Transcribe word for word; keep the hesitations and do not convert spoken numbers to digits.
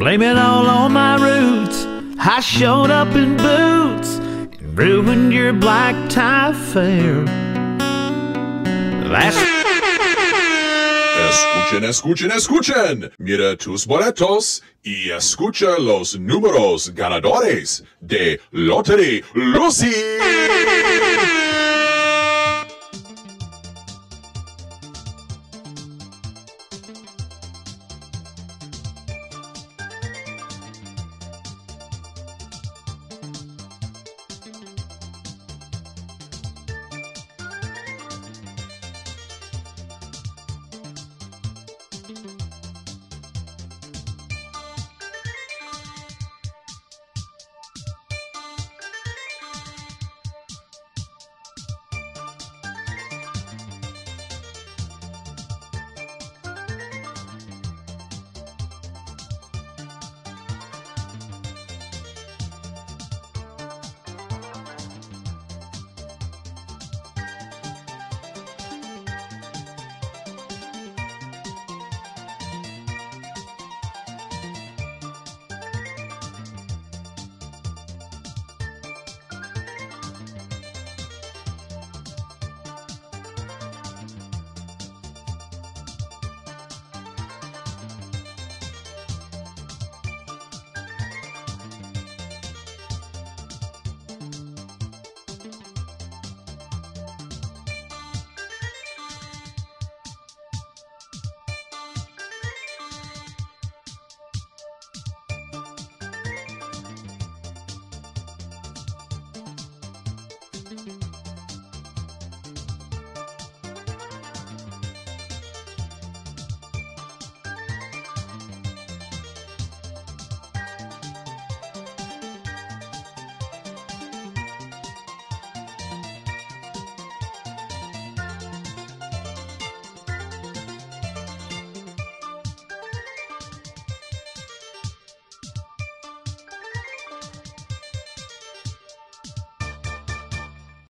Blame it all on my roots. I showed up in boots and ruined your black tie affair. That's Escuchen, escuchen, escuchen. Mira tus boletos y escucha los números ganadores de Lottery Lucy. Thank you.